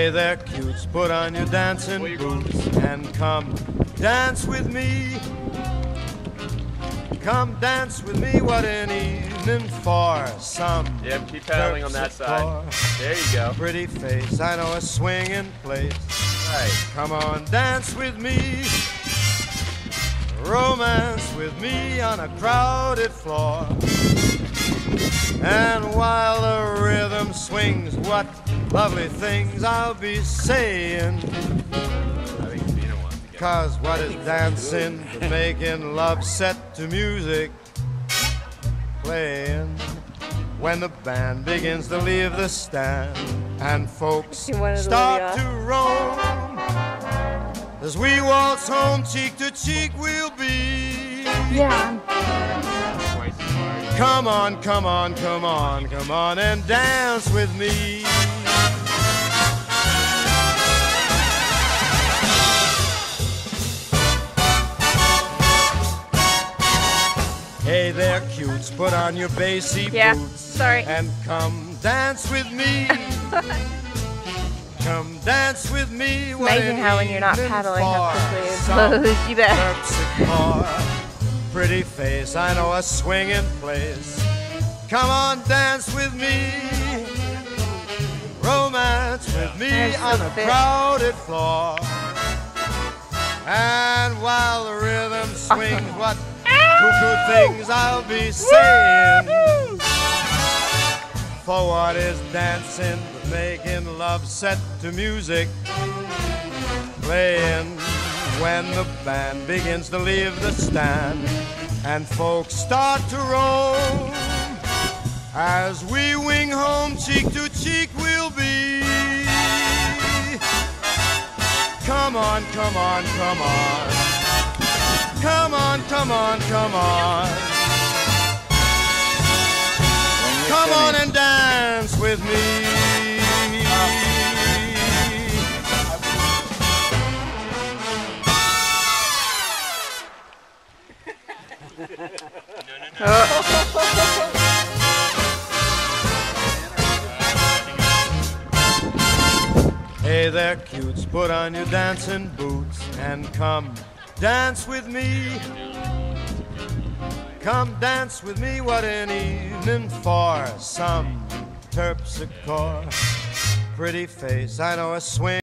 Hey there, cutes, put on your dancing boots and come dance with me. Come dance with me, what an evening for some. Yep, keep paddling on that side. There you go. Pretty face, I know a swinging place. Right. Come on, dance with me. Romance with me on a crowded floor. And while the rhythm swings, what lovely things I'll be saying. 'Cause what is dancing but making love set to music playing when the band begins to leave the stand and folks start to roam. As we waltz home cheek to cheek we'll be. Yeah. Come on, come on, come on, come on and dance with me. Hey there, cutes, put on your bassy boots and come dance with me. Come dance with me. It's amazing how when you're not paddling how quickly it blows you back. Pretty face, I know a swinging place. Come on, dance with me. Romance with me on a crowded floor. And while the rhythm swings, what cuckoo things I'll be saying. For what is dancing but making love set to music playing when the band begins to leave the stand and folks start to roam. As we wing home cheek to cheek we'll be. Come on, come on, come on. Come on, come on, come on. Come on and dance with me. Hey there, cutes, put on your dancing boots and come dance with me. Come dance with me, what an evening for some terpsichore. Pretty face, I know a swing.